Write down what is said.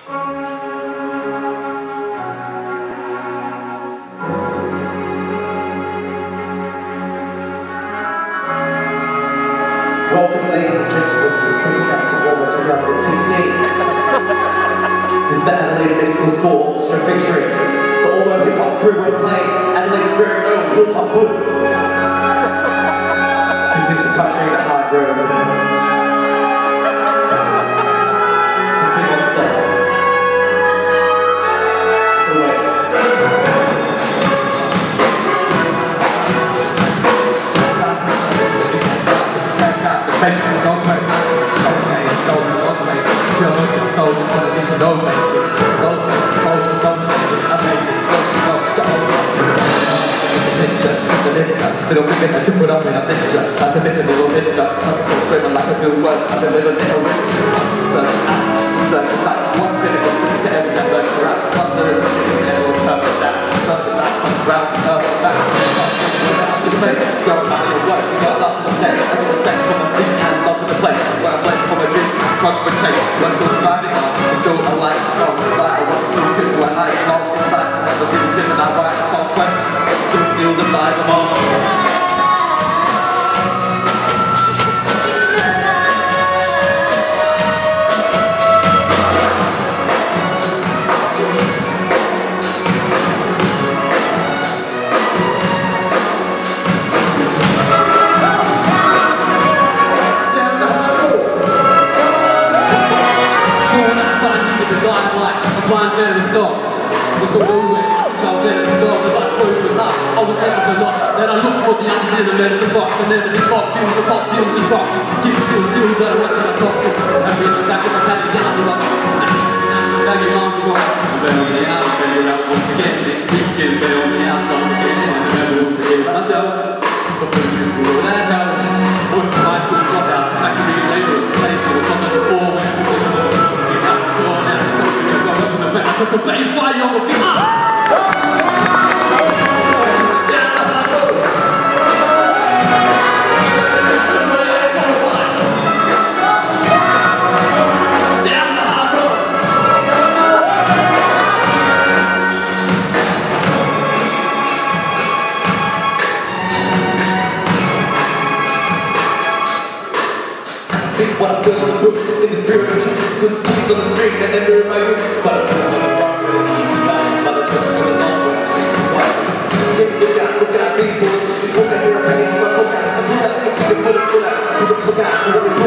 Welcome, ladies and gentlemen, to the St. Jack to Warmer 2016. This is the Adelaide Medical School Orchestra featuring the all-over hip-hop crew when playing Adelaide's very own Hilltop Woods. This is for Country the Hard Road. The sing-on song. Pero que me hecho por ahora te echa, hace mecha de lo echa, pero la que tú vas a ver lo de hoy. One thing about the head that left around, other than the top of that, something that comes round, back to the place, go out of what you got lots of sense, I got respect for my thing and love for the place, where I play for my dream, trunk for chase, what's still striving on, still alive, strong, right, I want to kill what I call in fact, I never been different, I write a song question, still feel the vibe of all. Blind man in the store, was going nowhere. Charles Dennis is gone, the light boy was hot. I was ever so lost. Then I looked for the answers in the medicine box. And then the pop fumes, the pop tunes just rock. Keep it still, the rest of the talk. I feel back in my panic down the rock. Now your mom's gone. I bet on the out, figured out once again. Next weekend, bet on the out, on again. And I never will forget myself. But when you go that hell, boy from high school dropout, back to being labor, slave to the top of the ball. I took the bass fly on the beat. What I'm doing in the spirit of truth, cause it's on the street and everywhere my youth. But I'm doing the rock really easy guys, but I just feel alone when I speak to white. Look at people, look at your page, look at, I'm put out, put it, look at,